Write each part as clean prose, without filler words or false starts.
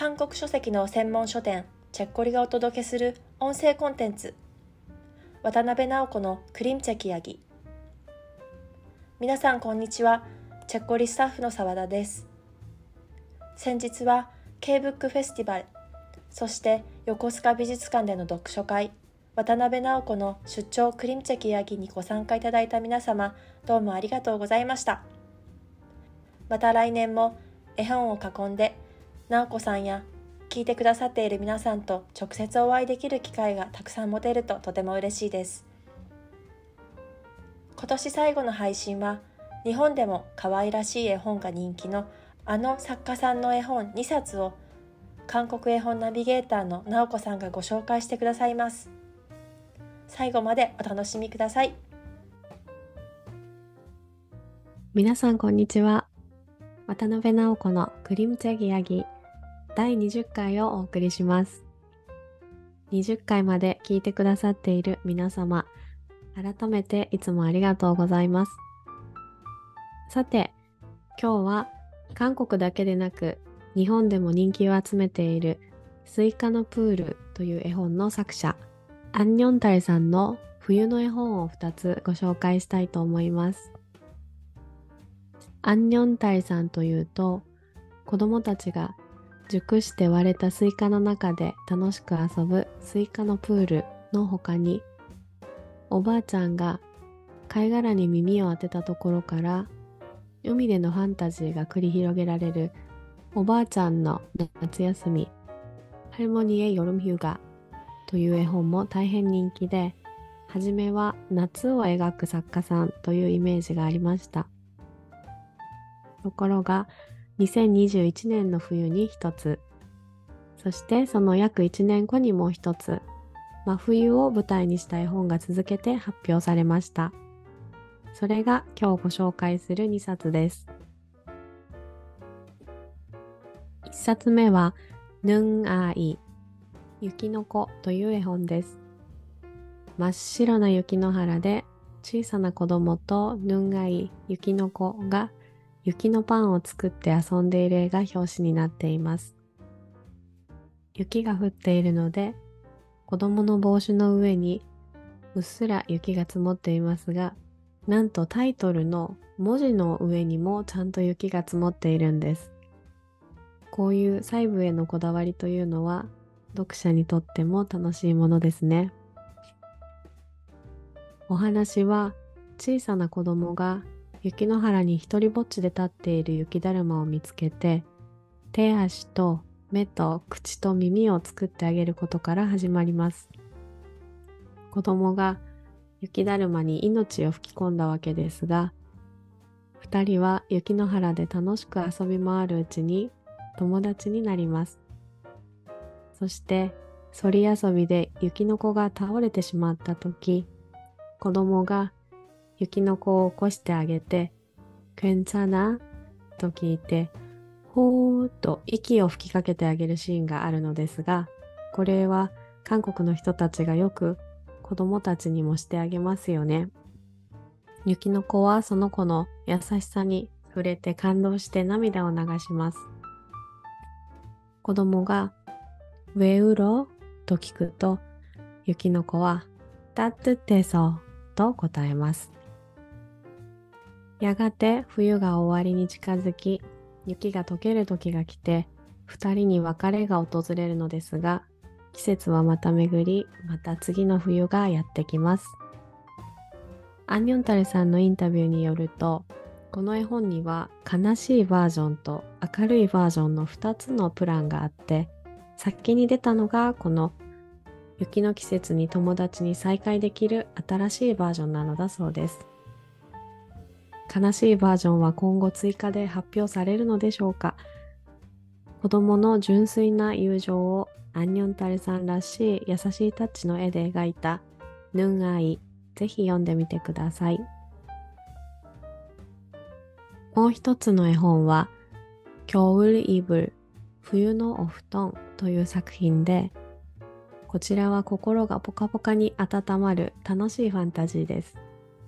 韓国書籍の専門書店チェッコリがお届けする音声コンテンツ、渡辺直子のクリムチェキヤギ。皆さんこんにちは。チェッコリスタッフの澤田です。先日は K-BOOK フェスティバル、そして横須賀美術館での読書会、渡辺直子の出張クリムチェキヤギにご参加いただいた皆様、どうもありがとうございました。また来年も絵本を囲んで直子さんや聞いてくださっている皆さんと直接お会いできる機会がたくさん持てるととても嬉しいです。今年最後の配信は日本でも可愛らしい絵本が人気のあの作家さんの絵本2冊を韓国絵本ナビゲーターの直子さんがご紹介してくださいます。最後までお楽しみください。 皆さんこんにちは。渡辺直子のクリムチェギヤギ第20回をお送りします。20回まで聞いてくださっている皆様、改めていつもありがとうございます。さて、今日は韓国だけでなく日本でも人気を集めているスイカのプールという絵本の作者、アンニョンタルさんの冬の絵本を2つご紹介したいと思います。アンニョンタルさんというと、子供たちが熟して割れたスイカの中で楽しく遊ぶスイカのプールの他に、おばあちゃんが貝殻に耳を当てたところから海でのファンタジーが繰り広げられるおばあちゃんの夏休み、ハルモニエヨルムヒュガという絵本も大変人気で、はじめは夏を描く作家さんというイメージがありました。ところが2021年の冬に一つ、そしてその約1年後にもう一つ、真冬を舞台にした絵本が続けて発表されました。それが今日ご紹介する2冊です。1冊目はヌンアイ、雪の子という絵本です。真っ白な雪の原で小さな子供とヌンアイ、雪の子が雪のパンを作って遊んでいる絵が表紙になっています。雪が降っているので、子供の帽子の上にうっすら雪が積もっていますが、なんとタイトルの文字の上にもちゃんと雪が積もっているんです。こういう細部へのこだわりというのは、読者にとっても楽しいものですね。お話は、小さな子供が雪の原に一人ぼっちで立っている雪だるまを見つけて、手足と目と口と耳を作ってあげることから始まります。子供が雪だるまに命を吹き込んだわけですが、二人は雪の原で楽しく遊び回るうちに友達になります。そして、そり遊びで雪の子が倒れてしまったとき、子供が雪の子を起こしてあげて、괜찮아と聞いて、ほーっと息を吹きかけてあげるシーンがあるのですが、これは韓国の人たちがよく子供たちにもしてあげますよね。雪の子はその子の優しさに触れて感動して涙を流します。子供が왜 울어?と聞くと、雪の子は따뜻해서と答えます。やがて冬が終わりに近づき、雪が溶ける時が来て、二人に別れが訪れるのですが、季節はまた巡り、また次の冬がやってきます。アンニョンタルさんのインタビューによると、この絵本には悲しいバージョンと明るいバージョンの2つのプランがあって、先に出たのがこの雪の季節に友達に再会できる新しいバージョンなのだそうです。悲しいバージョンは今後追加で発表されるのでしょうか。子供の純粋な友情をアンニョンタルさんらしい優しいタッチの絵で描いたヌンアイ、ぜひ読んでみてください。もう一つの絵本は겨울 이불、冬のお布団という作品で、こちらは心がポカポカに温まる楽しいファンタジーです。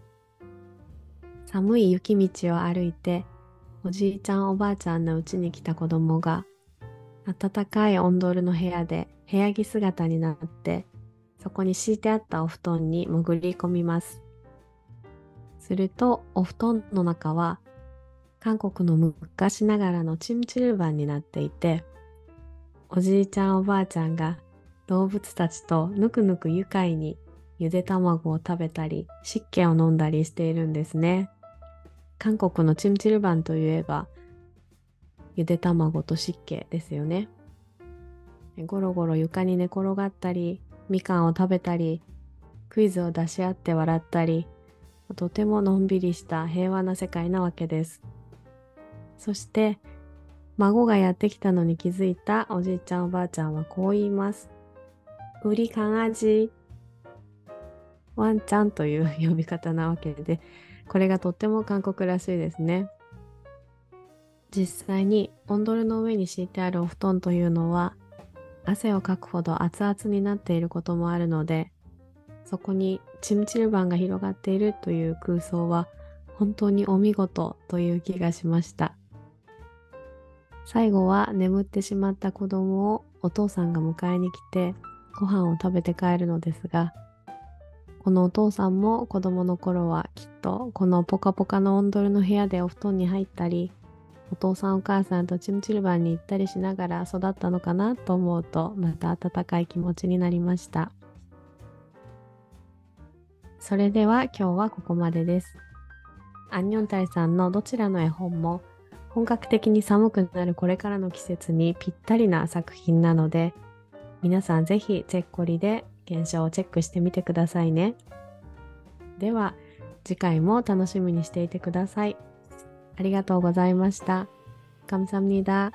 寒い雪道を歩いて、おじいちゃんおばあちゃんの家に来た子供が、 暖かいオンドルの部屋で部屋着姿になって、そこに敷いてあったお布団に潜り込みます。するとお布団の中は韓国の昔ながらのチムチルバンになっていて、おじいちゃんおばあちゃんが動物たちとぬくぬく愉快にゆで卵を食べたり湿気を飲んだりしているんですね。韓国のチムチルバンといえばゆで卵と湿気ですよね。ゴロゴロ床に寝転がったり、みかんを食べたり、クイズを出し合って笑ったり、とてものんびりした平和な世界なわけです。そして孫がやってきたのに気づいたおじいちゃんおばあちゃんはこう言います。우리 강아지、ワンちゃんという呼び方なわけで、これがとっても韓国らしいですね。実際にオンドルの上に敷いてあるお布団というのは汗をかくほど熱々になっていることもあるので、そこにチムチルバンが広がっているという空想は本当にお見事という気がしました。最後は眠ってしまった子供をお父さんが迎えに来てご飯を食べて帰るのですが、このお父さんも子供の頃はきっとこのポカポカのオンドルの部屋でお布団に入ったり、お父さんお母さんとチムチルバンに行ったりしながら育ったのかなと思うと、また温かい気持ちになりました。それでは今日はここまでです。アンニョンタイさんのどちらの絵本も本格的に寒くなるこれからの季節にぴったりな作品なので、皆さんぜひチェッコリで現象をチェックしてみてくださいね。では次回も楽しみにしていてください。ありがとうございました。감사합니다。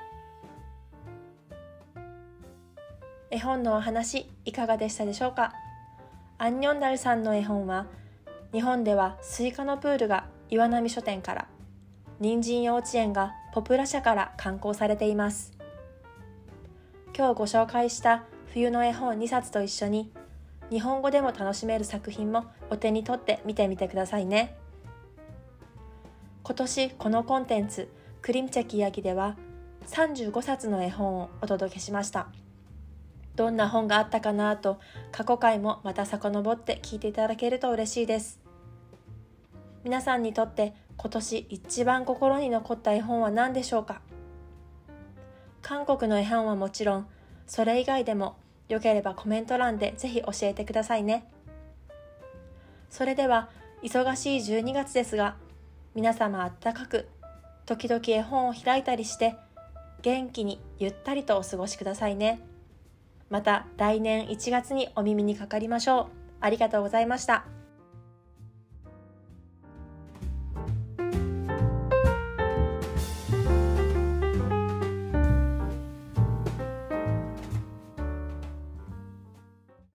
絵本のお話いかがでしたでしょうか。アンニョンダルさんの絵本は、日本ではスイカのプールが岩波書店から、人参幼稚園がポプラ社から刊行されています。今日ご紹介した冬の絵本2冊と一緒に、日本語でも楽しめる作品もお手に取って見てみてくださいね。今年このコンテンツクリムチェキヤギでは35冊の絵本をお届けしました。どんな本があったかなと過去回もまた遡って聞いていただけると嬉しいです。皆さんにとって今年一番心に残った絵本は何でしょうか。韓国の絵本はもちろん、それ以外でもよければコメント欄でぜひ教えてくださいね。それでは忙しい12月ですが、皆様あったかく、時々絵本を開いたりして元気にゆったりとお過ごしくださいね。また来年1月にお耳にかかりましょう。ありがとうございました。